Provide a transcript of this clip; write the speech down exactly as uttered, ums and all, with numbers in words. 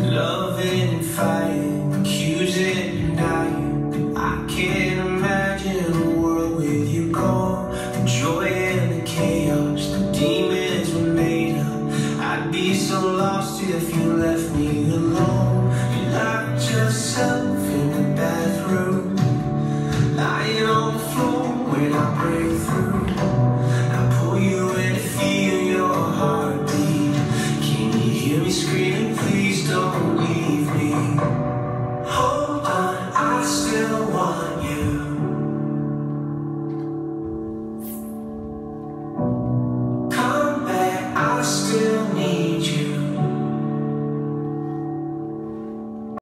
Loving and fighting, accusing and denying. I can't imagine a world with you gone. The joy and the chaos, the demons were made up. I'd be so lost if you left me alone.